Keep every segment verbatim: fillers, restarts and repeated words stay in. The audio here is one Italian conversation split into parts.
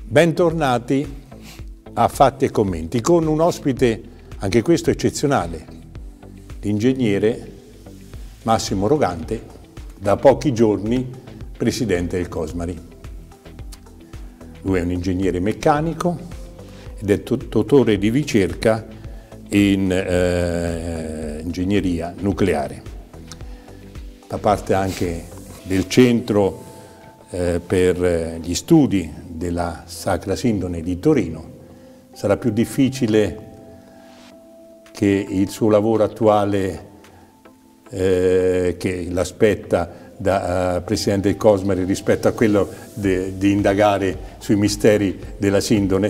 Bentornati a Fatti e Commenti con un ospite, anche questo eccezionale, l'ingegnere Massimo Rogante, da pochi giorni presidente del Cosmari. Lui è un ingegnere meccanico ed è dottore di ricerca in eh, ingegneria nucleare. Fa parte anche del centro eh, per gli studi della Sacra Sindone di Torino. Sarà più difficile che il suo lavoro attuale eh, che l'aspetta da uh, Presidente del Cosmari rispetto a quello di indagare sui misteri della Sindone?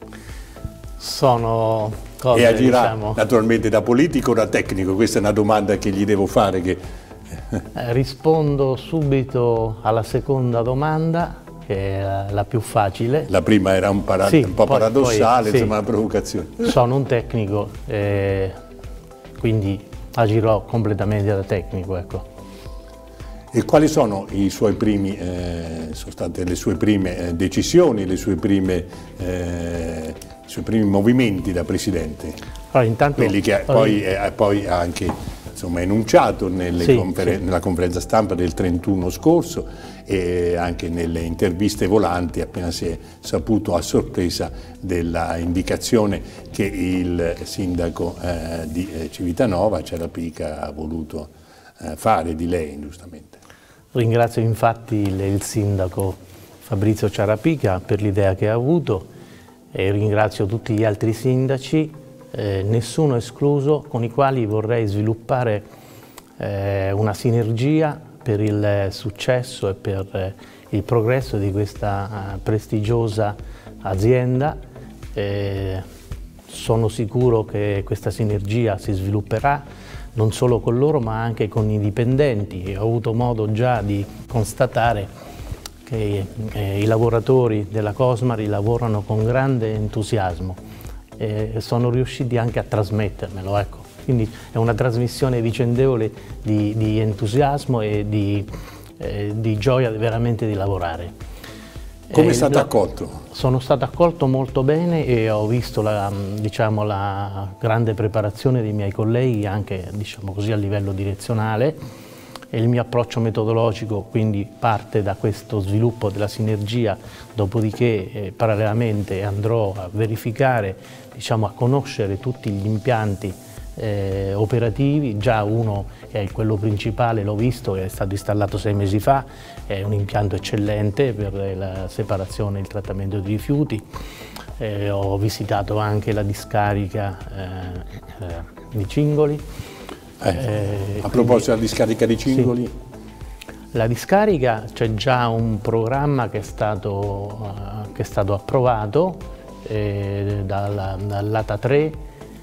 Sono cose, e agirà diciamo, naturalmente da politico o da tecnico? Questa è una domanda che gli devo fare. Che... eh, rispondo subito alla seconda domanda, che è la, la più facile. La prima era un, para... sì, un po' poi, paradossale, poi, insomma, sì. una provocazione. Sono un tecnico, eh, quindi agirò completamente da tecnico, ecco. E quali sono i suoi primi, eh, sono state le sue prime eh, decisioni, le sue prime, eh, i suoi primi movimenti da Presidente? Allora, intanto, quelli che poi, eh, poi ha anche insomma, enunciato nelle sì, conferen- sì. nella conferenza stampa del trentuno scorso e anche nelle interviste volanti appena si è saputo a sorpresa della indicazione che il sindaco eh, di eh, Civitanova, Ciarapica, ha voluto eh, fare di lei, giustamente. Ringrazio infatti il, il sindaco Fabrizio Ciarapica per l'idea che ha avuto e ringrazio tutti gli altri sindaci, eh, nessuno escluso, con i quali vorrei sviluppare eh, una sinergia per il successo e per eh, il progresso di questa eh, prestigiosa azienda. Eh, sono sicuro che questa sinergia si svilupperà non solo con loro ma anche con i dipendenti, e ho avuto modo già di constatare che eh, i lavoratori della Cosmari lavorano con grande entusiasmo e sono riusciti anche a trasmettermelo, ecco. Quindi è una trasmissione vicendevole di, di entusiasmo e di, eh, di gioia veramente di lavorare. Come è eh, stato la, accolto? Sono stato accolto molto bene e ho visto la, diciamo, la grande preparazione dei miei colleghi anche, diciamo così, a livello direzionale, e il mio approccio metodologico quindi parte da questo sviluppo della sinergia, dopodiché eh, parallelamente andrò a verificare, diciamo, a conoscere tutti gli impianti Eh, operativi. Già uno, che è quello principale, l'ho visto, che è stato installato sei mesi fa, è un impianto eccellente per la separazione e il trattamento di rifiuti. Eh, ho visitato anche la discarica eh, eh, di Cingoli. Eh, eh, a proposito della discarica di Cingoli? Sì. La discarica, c'è già un programma che è stato, uh, che è stato approvato eh, dalla, dall'A T A tre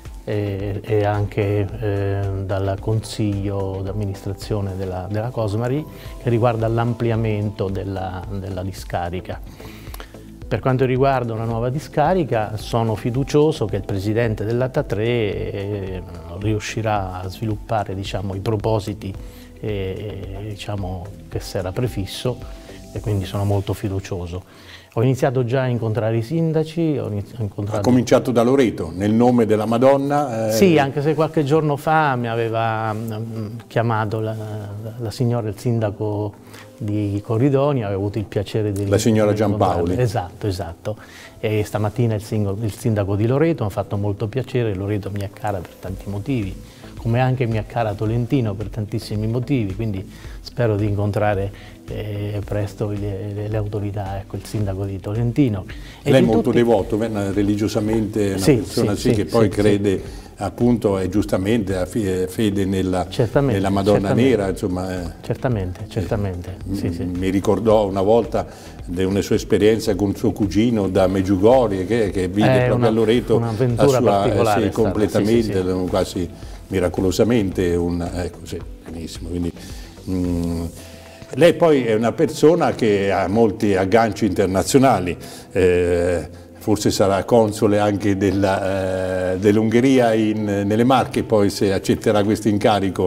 e, e anche eh, dal Consiglio d'amministrazione della, della Cosmari, che riguarda l'ampliamento della, della discarica. Per quanto riguarda una nuova discarica, sono fiducioso che il Presidente dell'A T A tre eh, riuscirà a sviluppare, diciamo, i propositi eh, diciamo, che si era prefisso, e quindi sono molto fiducioso. Ho iniziato già a incontrare i sindaci. Ho incontrato... Ha cominciato da Loreto, nel nome della Madonna? Eh... Sì, anche se qualche giorno fa mi aveva mh, chiamato la, la, la signora, il sindaco di Corridonia, avevo avuto il piacere di... La signora Giampaoli. Esatto, esatto. E stamattina il, singo, il sindaco di Loreto, mi ha fatto molto piacere. Loreto mi è cara per tanti motivi, come anche mi è cara Tolentino per tantissimi motivi, quindi spero di incontrare eh, presto le, le, le autorità, ecco, il sindaco di Tolentino. E Lei è di molto tutti... devoto, religiosamente, una sì, persona sì, sì, sì, che poi sì, crede, sì. appunto, è giustamente, ha fede nella, nella Madonna certamente, Nera. Insomma, eh. Certamente, certamente. Eh, sì, sì. Mi ricordò una volta di una sua esperienza con suo cugino da Meggiugorie, che, che vide È proprio una, a Loreto la sua, eh, sì, completamente, sì, sì, sì. quasi miracolosamente, un, ecco, sì, benissimo. Quindi, mm, lei poi è una persona che ha molti agganci internazionali, eh, forse sarà console anche dell'Ungheria eh, dell nelle Marche, poi se accetterà questo incarico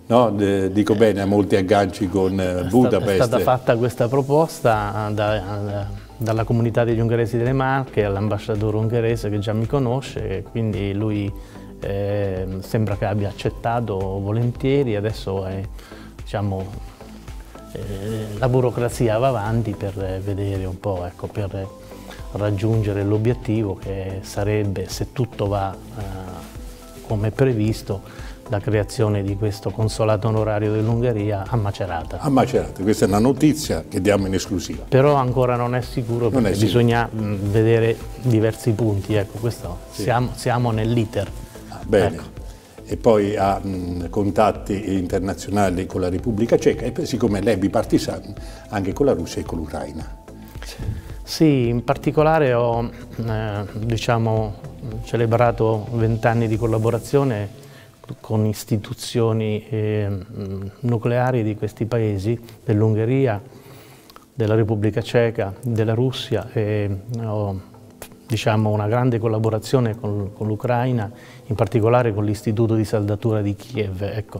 No, de, dico bene, ha molti agganci con eh, Budapest. È stata fatta questa proposta da, da, dalla comunità degli ungheresi delle Marche all'ambasciatore ungherese che già mi conosce, e quindi lui eh, sembra che abbia accettato volentieri. Adesso è, diciamo, eh, la burocrazia va avanti per vedere un po', ecco, per raggiungere l'obiettivo che sarebbe, se tutto va eh, come previsto, la creazione di questo consolato onorario dell'Ungheria a Macerata. A Macerata, questa è una notizia che diamo in esclusiva. Però ancora non è sicuro, perché è sicuro. Bisogna mh, vedere diversi punti, ecco, questo, sì. siamo, siamo nell'iter. Ah, bene, ecco. E poi ha mh, contatti internazionali con la Repubblica Ceca, e siccome lei è bipartisan, anche con la Russia e con l'Ucraina. Sì. Sì, in particolare ho eh, diciamo, celebrato vent'anni di collaborazione con istituzioni eh, nucleari di questi paesi, dell'Ungheria, della Repubblica Ceca, della Russia, e ho diciamo, una grande collaborazione con, con l'Ucraina, in particolare con l'Istituto di Saldatura di Kiev. Ecco.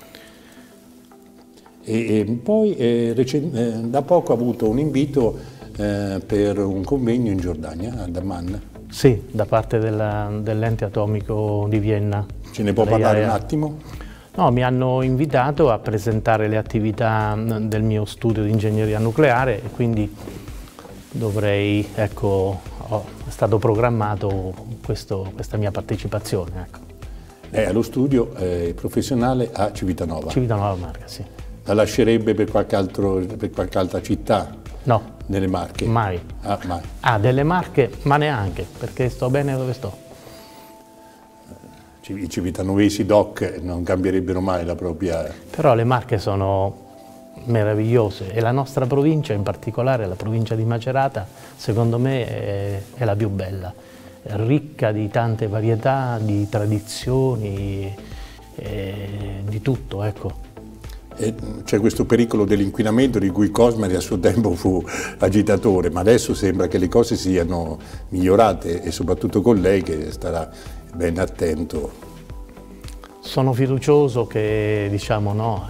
E, e poi eh, eh, da poco ha avuto un invito eh, per un convegno in Giordania, ad Amman. Sì, da parte dell'ente atomico di Vienna. Ce ne può parlare un attimo? No, mi hanno invitato a presentare le attività del mio studio di ingegneria nucleare, e quindi dovrei, ecco, ho, è stato programmato questo, questa mia partecipazione. Ecco. Lei ha lo studio eh, professionale a Civitanova? Civitanova Marche, sì. La lascerebbe per qualche, altro, per qualche altra città? No. Nelle Marche? Mai. Ah, mai. Ah, delle Marche, ma neanche, perché sto bene dove sto. I civitanovesi doc non cambierebbero mai la propria... Però le Marche sono meravigliose, e la nostra provincia, in particolare la provincia di Macerata, secondo me è, è la più bella, è ricca di tante varietà, di tradizioni, di tutto, ecco. C'è questo pericolo dell'inquinamento di cui Cosmari a suo tempo fu agitatore, ma adesso sembra che le cose siano migliorate, e soprattutto con lei che starà ben attento. Sono fiducioso che, diciamo, no,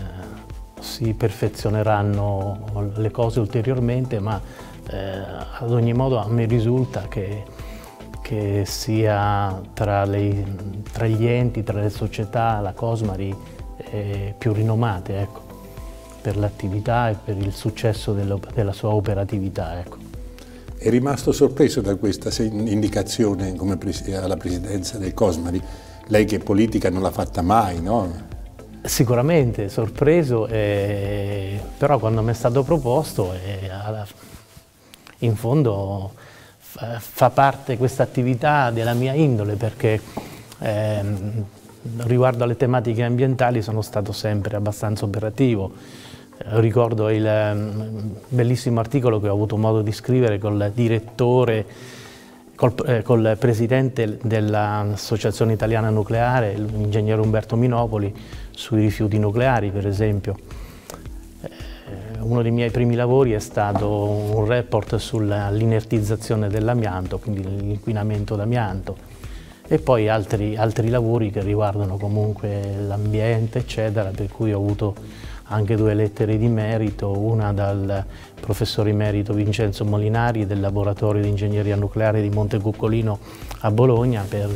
eh, si perfezioneranno le cose ulteriormente, ma eh, ad ogni modo a me risulta che, che sia tra, le, tra gli enti, tra le società, la Cosmari eh, più rinomate, ecco, per l'attività e per il successo dello, della sua operatività, ecco. È rimasto sorpreso da questa indicazione come pres alla presidenza del Cosmari? Lei che politica non l'ha fatta mai, no? Sicuramente sorpreso, eh, però quando mi è stato proposto, eh, alla, in fondo fa, fa parte questa attività della mia indole, perché eh, riguardo alle tematiche ambientali sono stato sempre abbastanza operativo. Ricordo il um, bellissimo articolo che ho avuto modo di scrivere col direttore, col, eh, col presidente dell'Associazione Italiana Nucleare, l'ingegnere Umberto Minopoli, sui rifiuti nucleari, per esempio. Eh, uno dei miei primi lavori è stato un report sull'inertizzazione dell'amianto, quindi l'inquinamento d'amianto, e poi altri, altri lavori che riguardano comunque l'ambiente, eccetera, per cui ho avuto anche due lettere di merito, una dal professore emerito Vincenzo Molinari del laboratorio di ingegneria nucleare di Montecuccolino a Bologna per,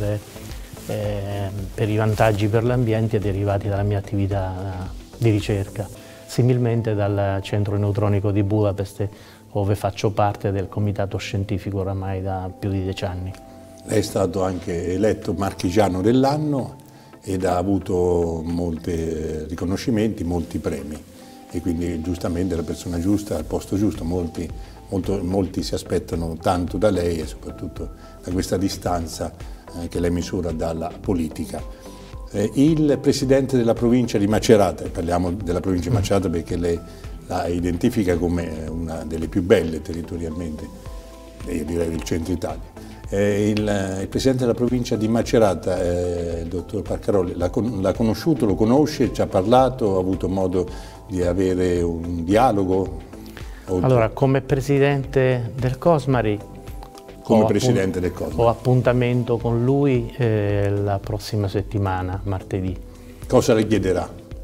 eh, per i vantaggi per l'ambiente derivati dalla mia attività di ricerca, similmente dal centro neutronico di Budapest, dove faccio parte del comitato scientifico oramai da più di dieci anni. Lei è stato anche eletto marchigiano dell'anno ed ha avuto molti riconoscimenti, molti premi, e quindi giustamente la persona giusta al posto giusto. Molti, molto, molti si aspettano tanto da lei, e soprattutto da questa distanza eh, che lei misura dalla politica. Eh, il presidente della provincia di Macerata, parliamo della provincia di Macerata perché lei la identifica come una delle più belle territorialmente, io direi del centro Italia. Eh, il, il presidente della provincia di Macerata, eh, il dottor Parcaroli, l'ha conosciuto, lo conosce, ci ha parlato, ha avuto modo di avere un dialogo? Allora, come presidente del Cosmari, come presidente del Cosmari, ho appuntamento con lui eh, la prossima settimana, martedì. Cosa le chiederà?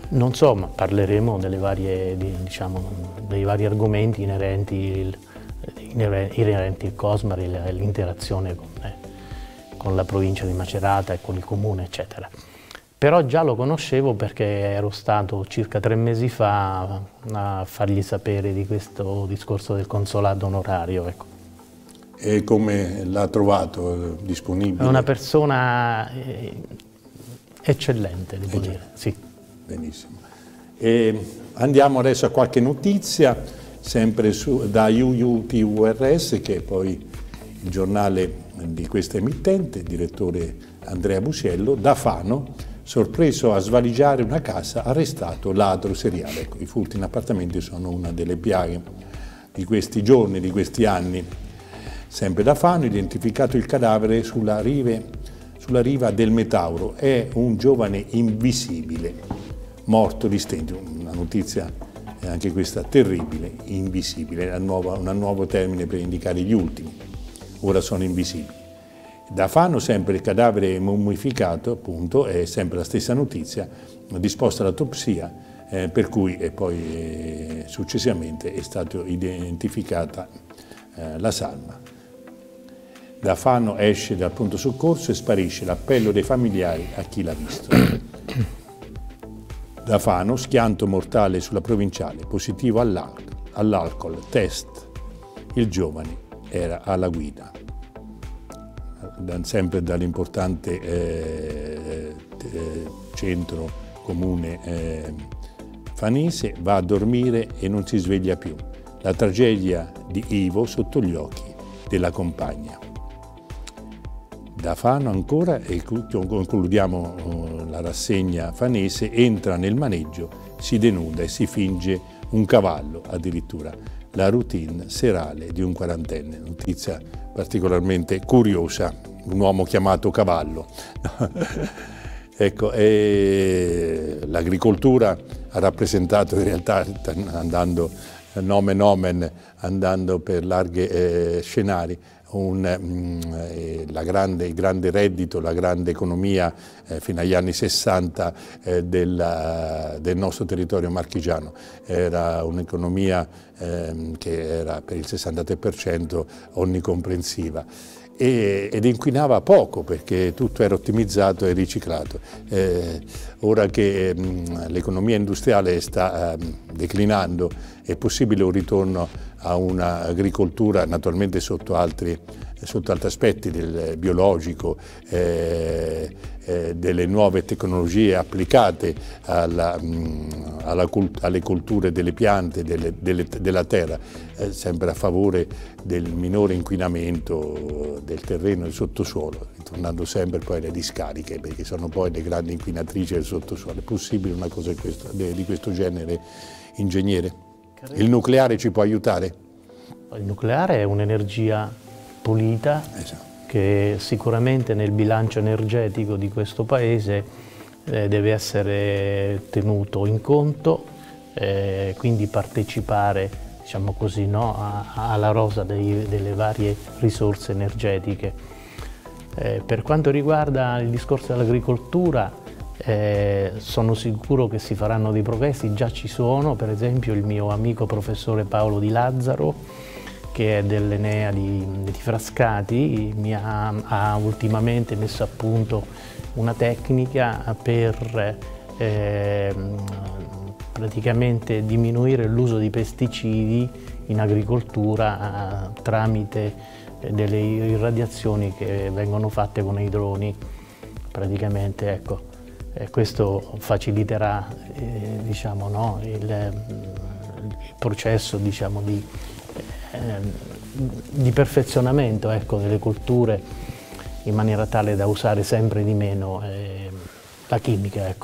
Non so, ma parleremo delle varie, di, diciamo, dei vari argomenti inerenti, il, inerenti il Cosmar e l'interazione con, eh, con la provincia di Macerata e con il comune, eccetera. Però già lo conoscevo perché ero stato circa tre mesi fa a fargli sapere di questo discorso del consolato onorario. Ecco. E come l'ha trovato? Disponibile? È una persona eh, eccellente, devo eh, dire, sì. Benissimo. E andiamo adesso a qualche notizia, sempre su, da U U T U R S, che è poi il giornale di questa emittente, direttore Andrea Busiello. Da Fano, sorpreso a svaligiare una casa, arrestato ladro seriale. Ecco, i furti in appartamenti sono una delle piaghe di questi giorni, di questi anni. Sempre da Fano, identificato il cadavere sulla, rive, sulla riva del Metauro. È un giovane invisibile, morto di stento. Una notizia, anche questa, terribile, invisibile, un nuovo termine per indicare gli ultimi. Ora sono invisibili. Da Fano sempre il cadavere mummificato, appunto, è sempre la stessa notizia, disposta l'autopsia, eh, per cui e poi eh, successivamente è stata identificata eh, la salma. Da Fano esce dal pronto soccorso e sparisce l'appello dei familiari a chi l'ha visto. Da Fano, schianto mortale sulla provinciale, positivo all'alcol, test, il giovane era alla guida. Sempre dall'importante eh, centro comune eh, fanese, va a dormire e non si sveglia più. La tragedia di Ivo sotto gli occhi della compagna. Da Fano ancora, e concludiamo la rassegna fanese, entra nel maneggio, si denuda e si finge un cavallo addirittura. La routine serale di un quarantenne, notizia particolarmente curiosa, un uomo chiamato Cavallo. Ecco, l'agricoltura ha rappresentato in realtà, andando nomen omen, andando per larghi eh, scenari, un, eh, la grande, il grande reddito, la grande economia eh, fino agli anni sessanta eh, del, del nostro territorio marchigiano. Era un'economia eh, che era per il sessantatré per cento onnicomprensiva. Ed inquinava poco perché tutto era ottimizzato e riciclato. Eh, ora che l'economia industriale sta eh, declinando, è possibile un ritorno a un'agricoltura naturalmente sotto altri, sotto altri aspetti, del biologico, eh, eh, delle nuove tecnologie applicate alla, mh, alla cult alle colture delle piante, delle, delle, della terra, eh, sempre a favore del minore inquinamento del terreno e del sottosuolo, ritornando sempre poi alle discariche, perché sono poi le grandi inquinatrici del sottosuolo. È possibile una cosa di questo, di questo genere, ingegnere? Il nucleare ci può aiutare? Il nucleare è un'energia pulita, esatto, che sicuramente nel bilancio energetico di questo Paese eh, deve essere tenuto in conto, eh, quindi partecipare, diciamo così, no, a, alla rosa dei, delle varie risorse energetiche. Eh, per quanto riguarda il discorso dell'agricoltura, Eh, sono sicuro che si faranno dei progressi, già ci sono, per esempio il mio amico professore Paolo Di Lazzaro, che è dell'Enea di, di Frascati, mi ha, ha ultimamente messo a punto una tecnica per eh, praticamente diminuire l'uso di pesticidi in agricoltura eh, tramite delle irradiazioni che vengono fatte con i droni, praticamente, ecco. Eh, questo faciliterà eh, diciamo, no, il, il processo, diciamo, di, eh, di perfezionamento, ecco, delle colture, in maniera tale da usare sempre di meno eh, la chimica. Ecco.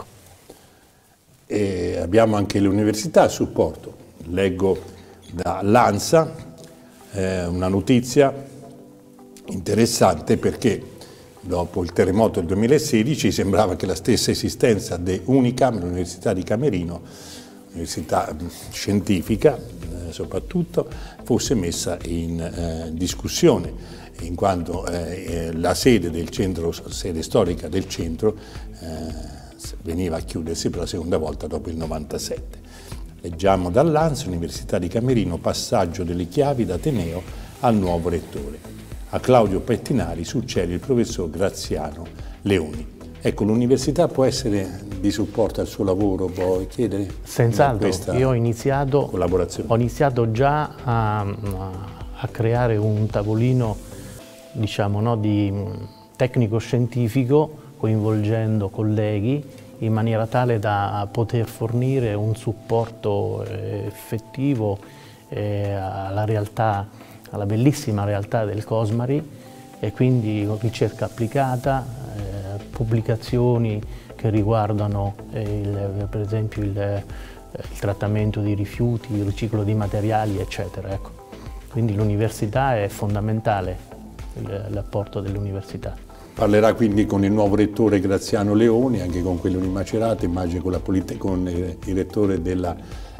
E abbiamo anche l'università a supporto. Leggo dall'ANSA eh, una notizia interessante, perché dopo il terremoto del duemilasedici sembrava che la stessa esistenza di Unicam, l'Università di Camerino, università scientifica eh, soprattutto, fosse messa in eh, discussione, in quanto eh, la sede del centro, sede storica del centro, eh, veniva a chiudersi per la seconda volta dopo il novantasette. Leggiamo dall'Ansa, Università di Camerino, passaggio delle chiavi d'Ateneo al nuovo rettore. A Claudio Pettinari succede il professor Graziano Leoni. Ecco, l'università può essere di supporto al suo lavoro, può chiedere? Senz'altro, io ho iniziato, collaborazione. ho iniziato già a, a creare un tavolino, diciamo, no, di tecnico-scientifico, coinvolgendo colleghi, in maniera tale da poter fornire un supporto eh, effettivo eh, alla realtà, alla bellissima realtà del Cosmari, e quindi ricerca applicata, eh, pubblicazioni che riguardano eh, il, per esempio il, eh, il trattamento di rifiuti, il riciclo di materiali, eccetera. Ecco. Quindi l'università è fondamentale, l'apporto dell'università. Parlerà quindi con il nuovo rettore Graziano Leoni, anche con quello di Macerata, immagino con, la con il rettore della,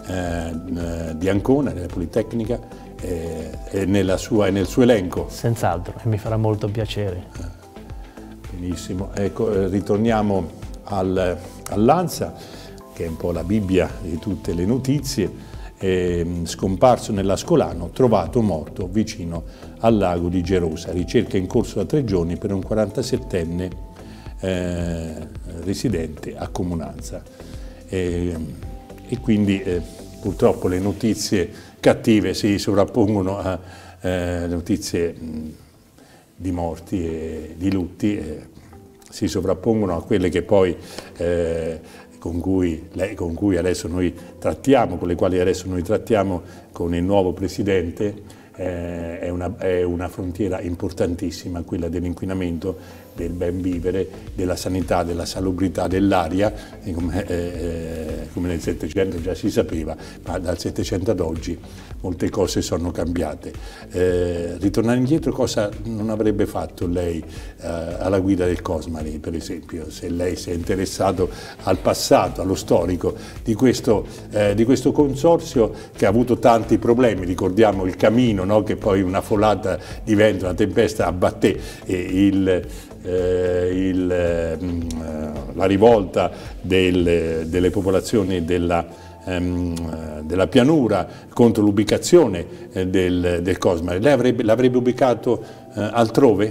eh, di Ancona, della Politecnica, eh, e, nella sua, e nel suo elenco. Senz'altro, e mi farà molto piacere. Eh, benissimo, ecco, eh, ritorniamo al, all'Ansa, che è un po' la Bibbia di tutte le notizie. Eh, scomparso nell'Ascolano, trovato morto vicino al lago di Gerosa. Ricerca in corso da tre giorni per un quarantasettenne eh, residente a Comunanza. Eh, e quindi eh, purtroppo le notizie cattive si sovrappongono a eh, notizie mh, di morti e di lutti, eh, si sovrappongono a quelle che poi eh, Con cui, lei, con cui adesso noi trattiamo, con le quali adesso noi trattiamo con il nuovo Presidente, eh, è, una, è una frontiera importantissima, quella dell'inquinamento, del ben vivere, della sanità, della salubrità dell'aria, come, eh, come nel Settecento già si sapeva, ma dal Settecento ad oggi molte cose sono cambiate. Eh, ritornare indietro, cosa non avrebbe fatto lei eh, alla guida del Cosmari, per esempio, se lei si è interessato al passato, allo storico di questo, eh, di questo consorzio che ha avuto tanti problemi. Ricordiamo il Camino, no? Che poi una folata di vento, una tempesta abbatté e il Eh, il, eh, la rivolta del, delle popolazioni della, ehm, della pianura contro l'ubicazione eh, del, del Cosmare. Lei avrebbe, l'avrebbe ubicato eh, altrove?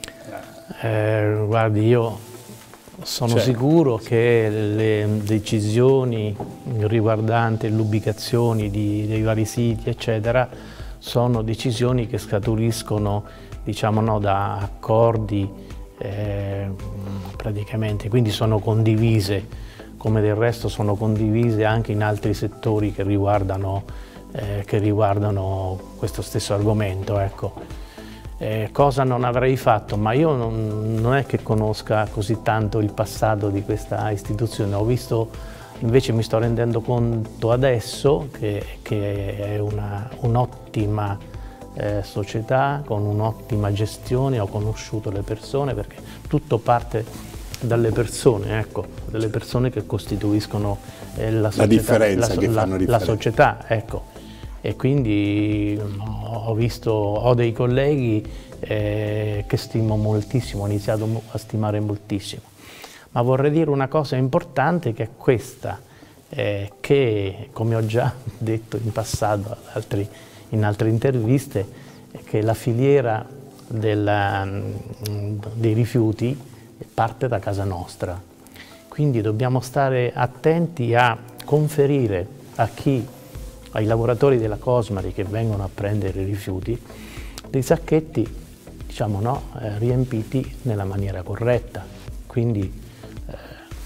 Eh, guardi, io sono cioè, sicuro che le decisioni riguardanti l'ubicazione dei vari siti, eccetera, sono decisioni che scaturiscono, diciamo, no, da accordi Eh, praticamente, quindi sono condivise, come del resto sono condivise anche in altri settori che riguardano, eh, che riguardano questo stesso argomento. Ecco. Eh, cosa non avrei fatto? Ma io non, non è che conosca così tanto il passato di questa istituzione, ho visto, invece mi sto rendendo conto adesso che, che è un'ottima Eh, società con un'ottima gestione. Ho conosciuto le persone, perché tutto parte dalle persone, ecco, delle persone che costituiscono eh, la, società, la differenza, la, che la, fanno la società, ecco. E quindi ho visto, ho dei colleghi eh, che stimo moltissimo, ho iniziato a stimare moltissimo. Ma vorrei dire una cosa importante, che è questa, eh, che, come ho già detto in passato ad altri in altre interviste, che la filiera della, dei rifiuti parte da casa nostra. Quindi dobbiamo stare attenti a conferire a chi, ai lavoratori della Cosmari che vengono a prendere i rifiuti, dei sacchetti, diciamo, no, eh, riempiti nella maniera corretta. Quindi eh,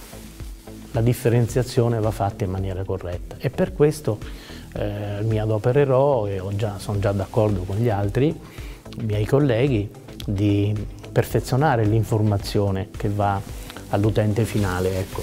la differenziazione va fatta in maniera corretta, e per questo Eh, mi adopererò, e ho già, sono già d'accordo con gli altri miei colleghi, di perfezionare l'informazione che va all'utente finale. Ecco.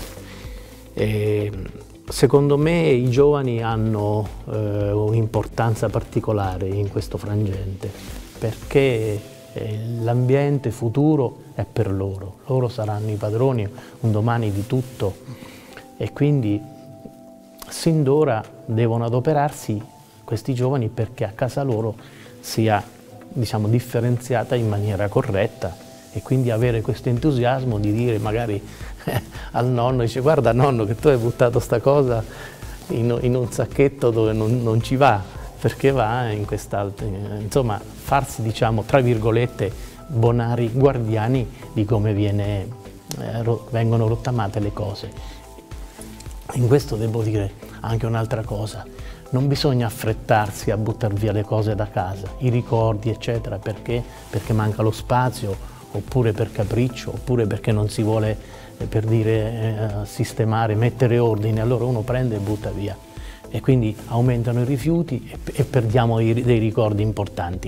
E, secondo me i giovani hanno eh, un'importanza particolare in questo frangente, perché eh, l'ambiente futuro è per loro, loro saranno i padroni un domani di tutto, e quindi sin d'ora devono adoperarsi questi giovani perché a casa loro sia, diciamo, differenziata in maniera corretta e quindi avere questo entusiasmo di dire magari eh, al nonno, dice guarda nonno che tu hai buttato sta cosa in, in un sacchetto dove non, non ci va, perché va in quest'altro, insomma farsi diciamo tra virgolette bonari guardiani di come viene, eh, ro, vengono rottamate le cose. In questo devo dire anche un'altra cosa, non bisogna affrettarsi a buttare via le cose da casa, i ricordi eccetera, perché? Perché manca lo spazio, oppure per capriccio, oppure perché non si vuole, eh, per dire, eh, sistemare, mettere ordine, allora uno prende e butta via. E quindi aumentano i rifiuti e, e perdiamo i, dei ricordi importanti.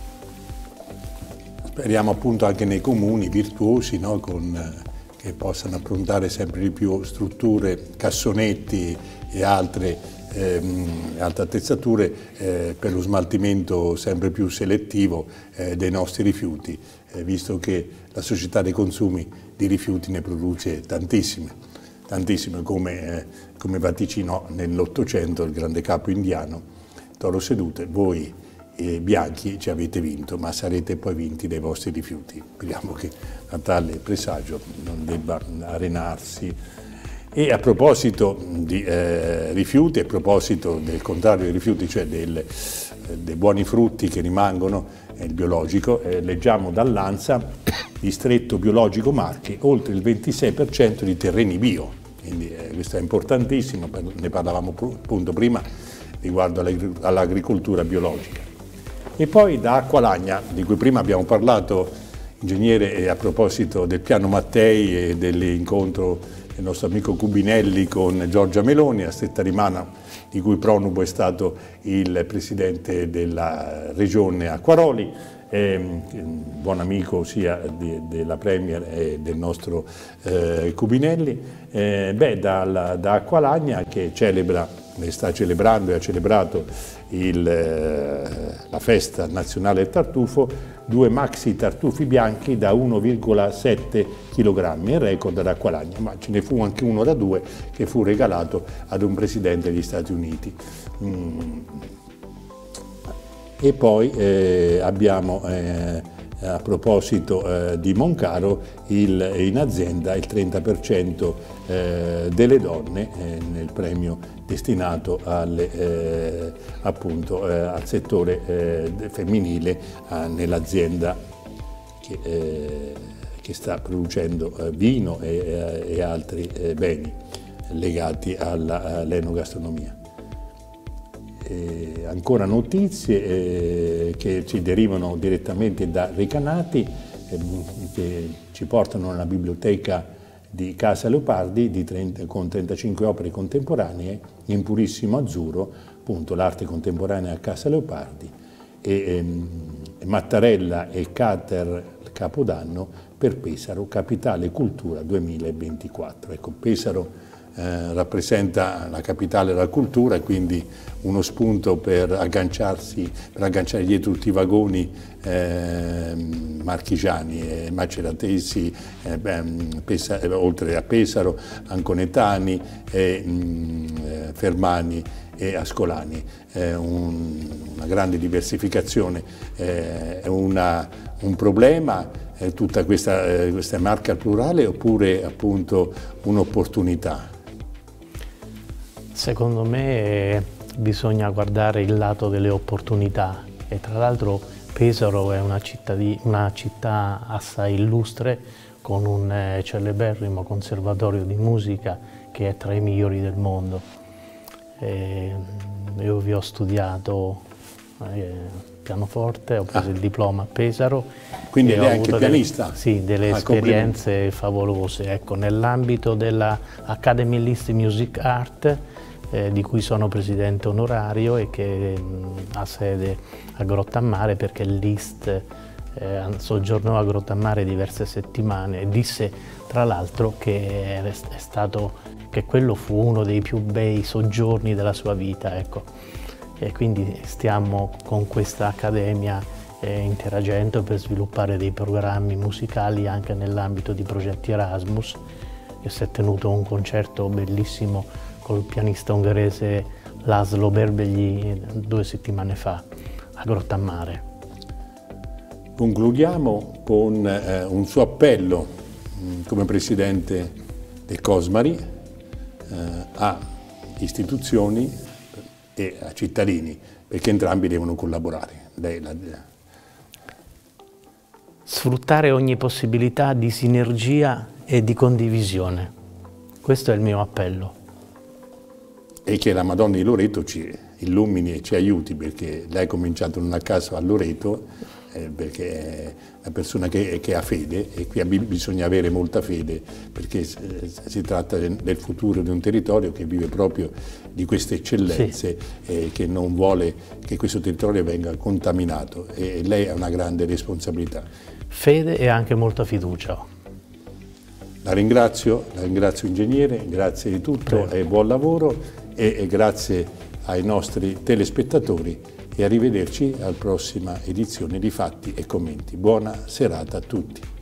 Speriamo appunto anche nei comuni virtuosi, no? Con, eh, che possano approntare sempre di più strutture, cassonetti e altre, ehm, altre attrezzature eh, per lo smaltimento sempre più selettivo eh, dei nostri rifiuti, eh, visto che la società dei consumi di rifiuti ne produce tantissime, tantissime come, eh, come vaticinò nell'Ottocento il grande capo indiano, Toro Sedute, voi e bianchi ci avete vinto, ma sarete poi vinti dai vostri rifiuti. Speriamo che a tale presagio non debba arenarsi. E a proposito di eh, rifiuti, a proposito del contrario dei rifiuti, cioè del, eh, dei buoni frutti che rimangono, eh, il biologico, eh, leggiamo dall'ANSA, distretto biologico Marche, oltre il ventisei per cento di terreni bio. Quindi eh, questo è importantissimo, ne parlavamo appunto prima riguardo all'agricoltura biologica. E poi da Acqualagna, di cui prima abbiamo parlato, ingegnere, a proposito del piano Mattei e dell'incontro del nostro amico Cubinelli con Giorgia Meloni, a Stretta Rimana, di cui pronubo è stato il presidente della regione Acquaroli, eh, buon amico sia di, della Premier e del nostro eh, Cubinelli. Eh, beh, da, da Acqualagna, che celebra, sta celebrando e ha celebrato il, la festa nazionale del tartufo, due maxi tartufi bianchi da uno virgola sette chilogrammi, il record ad Acqualagna, ma ce ne fu anche uno da due che fu regalato ad un presidente degli Stati Uniti. Mm. E poi eh, abbiamo eh, a proposito eh, di Moncaro, il, in azienda il trenta per cento eh, delle donne eh, nel premio destinato alle, eh, appunto, eh, al settore eh, femminile eh, nell'azienda che, eh, che sta producendo eh, vino e, eh, e altri eh, beni legati all'enogastronomia. Eh, ancora notizie eh, che ci derivano direttamente da Recanati, eh, che ci portano nella biblioteca di Casa Leopardi di trenta, con trentacinque opere contemporanee in purissimo azzurro, appunto l'arte contemporanea a Casa Leopardi, e ehm, Mattarella e Cater Capodanno per Pesaro, Capitale Cultura duemilaventiquattro. Ecco, Pesaro Eh, rappresenta la capitale della cultura e quindi uno spunto per agganciarsi, per agganciare dietro tutti i vagoni eh, marchigiani e maceratesi, eh, beh, Pesa, eh, oltre a Pesaro, anconetani, eh, mh, fermani e ascolani. Eh, un, una grande diversificazione, eh, è una, un problema eh, tutta questa, eh, questa marca al plurale, oppure appunto un'opportunità? Secondo me bisogna guardare il lato delle opportunità, e tra l'altro Pesaro è una città, di, una città assai illustre, con un eh, celeberrimo conservatorio di musica che è tra i migliori del mondo. E io vi ho studiato eh, pianoforte, ho preso ah. il diploma a Pesaro. Quindi lei è anche pianista? Delle, sì, delle ah, esperienze favolose. Ecco, nell'ambito della Academy Liszt Music Art, Eh, di cui sono presidente onorario e che mh, ha sede a Grottammare, perché il Liszt eh, soggiornò a Grottammare diverse settimane e disse tra l'altro che, è, è stato, che quello fu uno dei più bei soggiorni della sua vita. Ecco. E quindi stiamo con questa accademia eh, interagendo per sviluppare dei programmi musicali anche nell'ambito di progetti Erasmus, e si è tenuto un concerto bellissimo col pianista ungherese Laszlo Berbegli due settimane fa a Grottammare. Concludiamo con eh, un suo appello mh, come Presidente del Cosmari eh, a istituzioni e a cittadini, perché entrambi devono collaborare. Lei la... Sfruttare ogni possibilità di sinergia e di condivisione. Questo è il mio appello. E che la Madonna di Loreto ci illumini e ci aiuti, perché lei ha cominciato non a caso a Loreto, eh, perché è una persona che, che ha fede, e qui bisogna avere molta fede, perché eh, si tratta del futuro di un territorio che vive proprio di queste eccellenze, sì. E che non vuole che questo territorio venga contaminato, e lei ha una grande responsabilità. Fede e anche molta fiducia. La ringrazio, la ringrazio ingegnere, grazie di tutto. Prego. E buon lavoro, e, e grazie ai nostri telespettatori, e arrivederci alla prossima edizione di Fatti e Commenti. Buona serata a tutti.